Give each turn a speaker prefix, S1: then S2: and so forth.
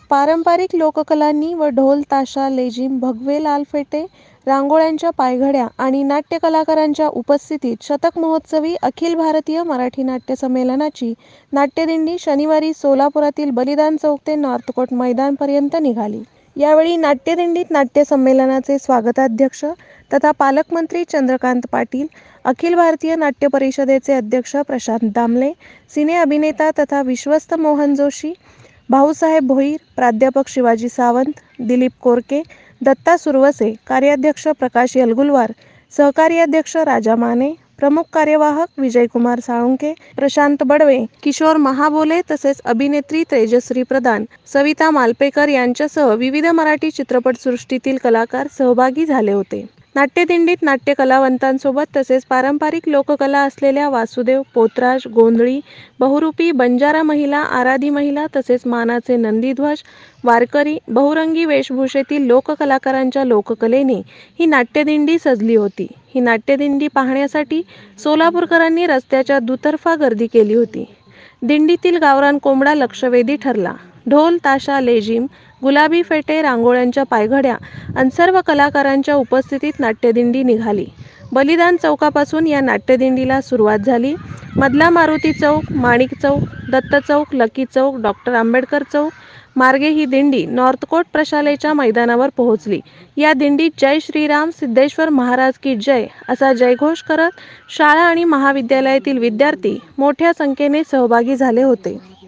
S1: पारंपरिक लोककलांनी व ढोल ताशा लेझीम भगवे लाल फेटे रांगोळ्यांच्या पायघड्या आणि नाट्य कलाकारांच्या उपस्थितीत शतक महोत्सवी अखिल भारतीय मराठी नाट्य संमेलनाची नाट्यदिंडी शनिवारी सोलापुरातील बलिदान चौक ते नॉर्थकोट मैदानपर्यंत निघाली. यावेळी नाट्यदिंडीत नाट्य संमेलनाचे स्वागताध्यक्ष तथा पालकमंत्री चंद्रकांत पाटील, अखिल भारतीय नाट्य परिषदेचे अध्यक्ष प्रशांत दामले, सिने अभिनेता तथा विश्वस्त मोहन जोशी, भाऊसाहेब भोईर, प्राध्यापक शिवाजी सावंत, दिलीप कोरके, दत्ता सुरवसे, कार्याध्यक्ष प्रकाश यलगुलवार, सहकारी अध्यक्ष राजा माने, प्रमुख कार्यवाहक विजयकुमार साळुंके, प्रशांत बडवे, किशोर महाबोले तसेच अभिनेत्री तेजश्री प्रधान, सविता मालपेकर यांच्यासह विविध मराठी चित्रपटसृष्टीतील कलाकार सहभागी झाले होते. नाट्यदिंडीत नाट्य कलावंतांसोबत तसेच पारंपरिक लोककला असलेल्या वासुदेव, पोतराज, गोंधळी, बहुरूपी, बंजारा महिला, आराधी महिला तसेच मानाचे नंदीध्वज, वारकरी, बहुरंगी वेशभूषेतील लोककलाकारांच्या लोककलेने ही नाट्यदिंडी सजली होती. ही नाट्यदिंडी पाहण्यासाठी सोलापूरकरांनी रस्त्याच्या दुतर्फा गर्दी केली होती. दिंडीतील गावरान कोंबडा लक्षवेधी ठरला. ढोल ताशा लेझीम, गुलाबी फेटे, रांगोळ्यांच्या पायघड्या आणि सर्व कलाकारांच्या उपस्थितीत नाट्यदिंडी निघाली. बलिदान चौकापासून या नाट्यदिंडीला सुरुवात झाली. मधला मारुती चौक, माणिक चौक, दत्त चौक, लकी चौक, डॉ. आंबेडकर चौक मार्गे ही दिंडी नॉर्थकोट प्रशालेच्या मैदानावर पोहोचली. या दिंडीत जय श्रीराम, सिद्धेश्वर महाराज की जय असा जयघोष करत शाळा आणि महाविद्यालयातील विद्यार्थी मोठ्या संख्येने सहभागी झाले होते.